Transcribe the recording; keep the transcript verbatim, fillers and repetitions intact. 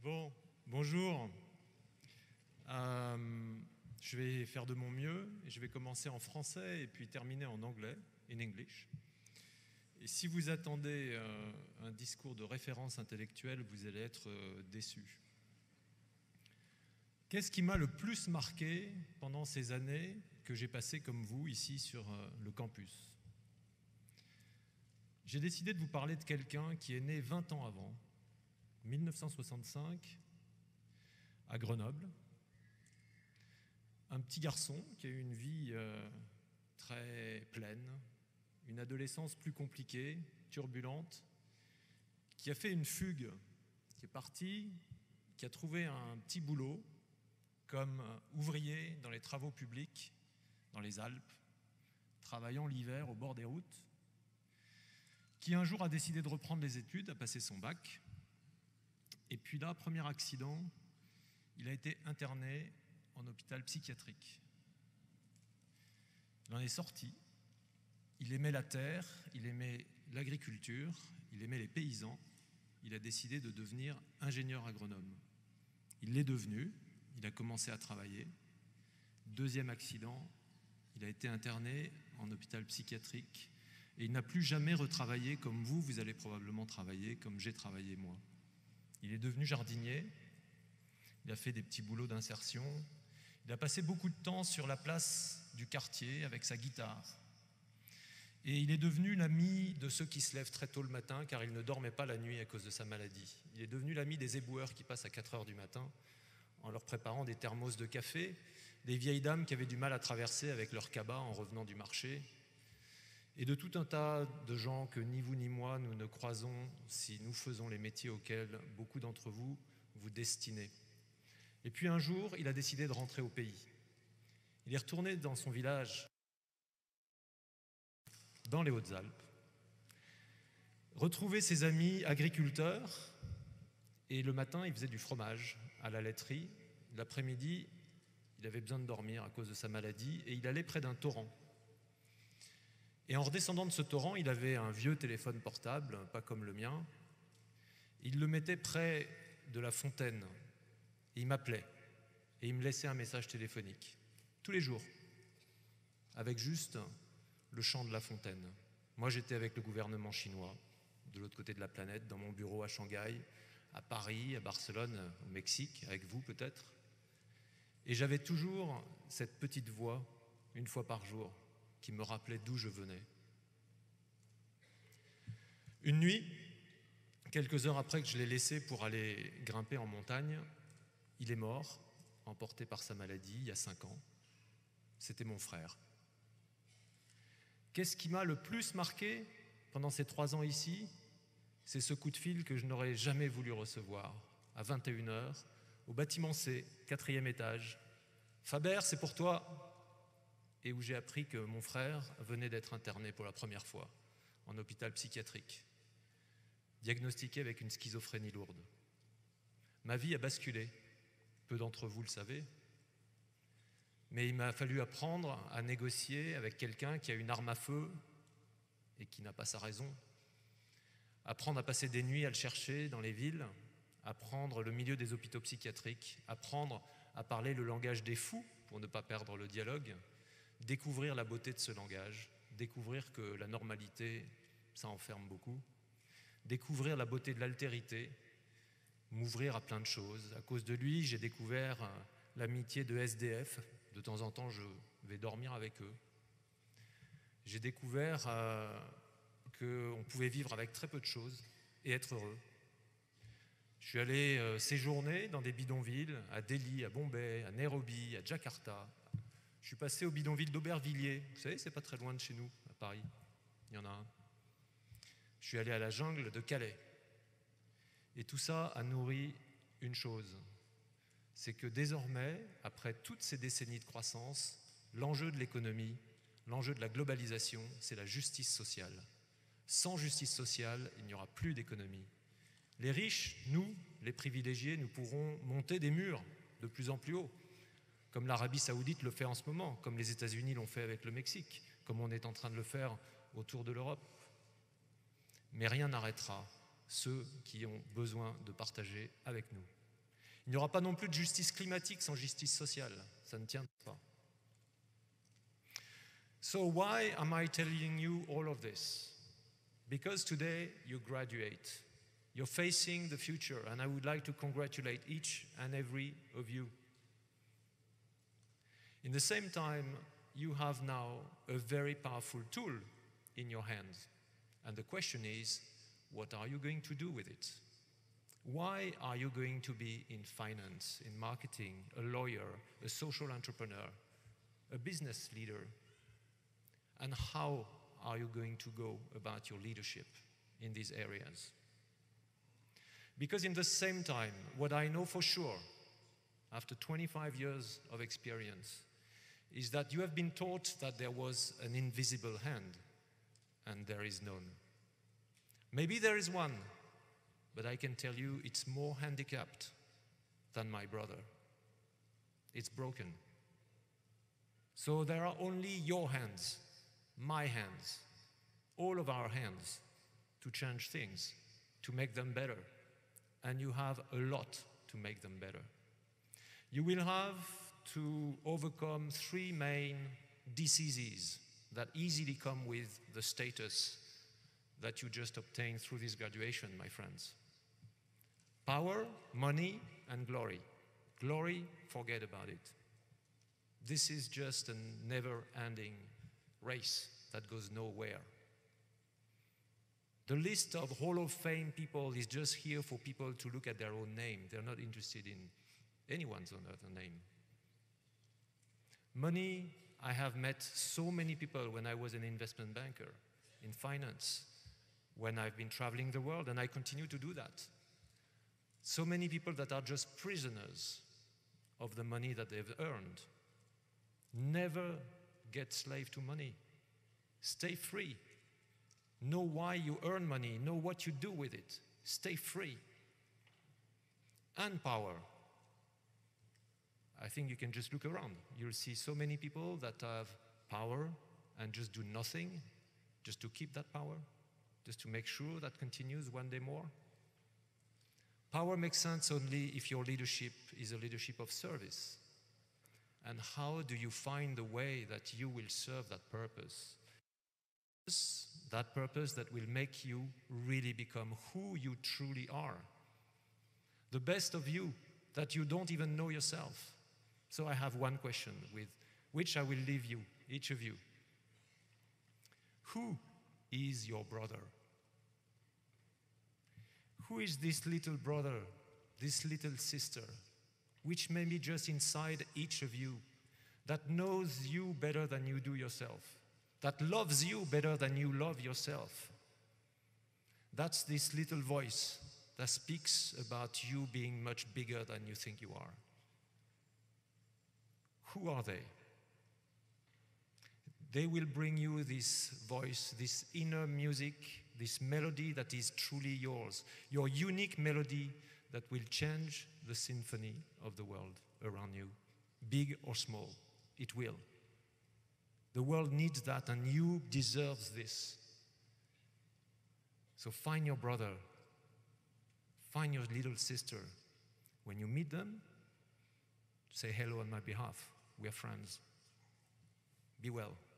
Bon, bonjour. Euh, je vais faire de mon mieux et je vais commencer en français et puis terminer en anglais, in English. Et si vous attendez euh, un discours de référence intellectuelle, vous allez être euh, déçus. Qu'est-ce qui m'a le plus marqué pendant ces années que j'ai passées comme vous ici sur euh, le campus? J'ai décidé de vous parler de quelqu'un qui est né vingt ans avant, mille neuf cent soixante-cinq, à Grenoble. Un petit garçon qui a eu une vie euh, très pleine, une adolescence plus compliquée, turbulente, qui a fait une fugue, qui est parti, qui a trouvé un petit boulot comme ouvrier dans les travaux publics, dans les Alpes, travaillant l'hiver au bord des routes, qui un jour a décidé de reprendre les études, a passé son bac, et puis là, premier accident, il a été interné en hôpital psychiatrique. Il en est sorti, il aimait la terre, il aimait l'agriculture, il aimait les paysans, il a décidé de devenir ingénieur agronome. Il l'est devenu, il a commencé à travailler. Deuxième accident, il a été interné en hôpital psychiatrique et il n'a plus jamais retravaillé comme vous, vous allez probablement travailler, comme j'ai travaillé moi. Il est devenu jardinier, il a fait des petits boulots d'insertion, il a passé beaucoup de temps sur la place du quartier avec sa guitare. Et il est devenu l'ami de ceux qui se lèvent très tôt le matin car il ne dormait pas la nuit à cause de sa maladie. Il est devenu l'ami des éboueurs qui passent à quatre heures du matin en leur préparant des thermos de café, des vieilles dames qui avaient du mal à traverser avec leur cabas en revenant du marché, et de tout un tas de gens que ni vous ni moi nous ne croisons si nous faisons les métiers auxquels beaucoup d'entre vous vous destinez. Et puis un jour, il a décidé de rentrer au pays. Il est retourné dans son village, dans les Hautes-Alpes, retrouver ses amis agriculteurs, et le matin, il faisait du fromage à la laiterie. L'après-midi, il avait besoin de dormir à cause de sa maladie, et il allait près d'un torrent. Et en redescendant de ce torrent, il avait un vieux téléphone portable, pas comme le mien. Il le mettait près de la fontaine, et il m'appelait, et il me laissait un message téléphonique, tous les jours, avec juste le chant de la fontaine. Moi, j'étais avec le gouvernement chinois, de l'autre côté de la planète, dans mon bureau à Shanghai, à Paris, à Barcelone, au Mexique, avec vous peut-être. Et j'avais toujours cette petite voix, une fois par jour, qui me rappelait d'où je venais. Une nuit, quelques heures après que je l'ai laissé pour aller grimper en montagne, il est mort, emporté par sa maladie, il y a cinq ans. C'était mon frère. Qu'est-ce qui m'a le plus marqué pendant ces trois ans ici? C'est ce coup de fil que je n'aurais jamais voulu recevoir, à vingt et une heures, au bâtiment C, quatrième étage. « Faber, c'est pour toi !» Et où j'ai appris que mon frère venait d'être interné pour la première fois en hôpital psychiatrique, diagnostiqué avec une schizophrénie lourde. Ma vie a basculé, peu d'entre vous le savez, mais il m'a fallu apprendre à négocier avec quelqu'un qui a une arme à feu et qui n'a pas sa raison, apprendre à passer des nuits à le chercher dans les villes, apprendre le milieu des hôpitaux psychiatriques, apprendre à parler le langage des fous pour ne pas perdre le dialogue, découvrir la beauté de ce langage, découvrir que la normalité, ça enferme beaucoup, découvrir la beauté de l'altérité, m'ouvrir à plein de choses. À cause de lui, j'ai découvert l'amitié de S D F. De temps en temps, je vais dormir avec eux. J'ai découvert euh, qu'on pouvait vivre avec très peu de choses et être heureux. Je suis allé euh, séjourner dans des bidonvilles, à Delhi, à Bombay, à Nairobi, à Jakarta. Je suis passé au bidonville d'Aubervilliers. Vous savez, c'est pas très loin de chez nous, à Paris. Il y en a un. Je suis allé à la jungle de Calais. Et tout ça a nourri une chose. C'est que désormais, après toutes ces décennies de croissance, l'enjeu de l'économie, l'enjeu de la globalisation, c'est la justice sociale. Sans justice sociale, il n'y aura plus d'économie. Les riches, nous, les privilégiés, nous pourrons monter des murs de plus en plus haut, comme l'Arabie Saoudite le fait en ce moment, comme les États-Unis l'ont fait avec le Mexique, comme on est en train de le faire autour de l'Europe. Mais rien n'arrêtera ceux qui ont besoin de partager avec nous. Il n'y aura pas non plus de justice climatique sans justice sociale. Ça ne tient pas. So why am I telling you all of this? Because today you graduate. You're facing the future, and I would like to congratulate each and every of you. In the same time, you have now a very powerful tool in your hands. And the question is, what are you going to do with it? Why are you going to be in finance, in marketing, a lawyer, a social entrepreneur, a business leader? And how are you going to go about your leadership in these areas? Because in the same time, what I know for sure, after twenty-five years of experience, is that you have been taught that there was an invisible hand, and there is none. Maybe there is one, but I can tell you it's more handicapped than my brother. It's broken. So there are only your hands, my hands, all of our hands to change things, to make them better. And you have a lot to make them better. You will have to overcome three main diseases that easily come with the status that you just obtained through this graduation, my friends. Power, money, and glory. Glory, forget about it. This is just a never-ending race that goes nowhere. The list of Hall of Fame people is just here for people to look at their own name. They're not interested in anyone's other name. Money, I have met so many people when I was an investment banker, in finance, when I've been traveling the world, and I continue to do that. So many people that are just prisoners of the money that they've earned. Never get slave to money. Stay free. Know why you earn money. Know what you do with it. Stay free. And power. I think you can just look around. You'll see so many people that have power and just do nothing just to keep that power, just to make sure that continues one day more. Power makes sense only if your leadership is a leadership of service. And how do you find the way that you will serve that purpose? That purpose that will make you really become who you truly are. The best of you that you don't even know yourself. So I have one question with which I will leave you, each of you. Who is your brother? Who is this little brother, this little sister, which may be just inside each of you, that knows you better than you do yourself, that loves you better than you love yourself? That's this little voice that speaks about you being much bigger than you think you are. Who are they? They will bring you this voice, this inner music, this melody that is truly yours, your unique melody that will change the symphony of the world around you, big or small. It will. The world needs that, and you deserve this. So find your brother, find your little sister. When you meet them, say hello on my behalf. We are friends. Be well.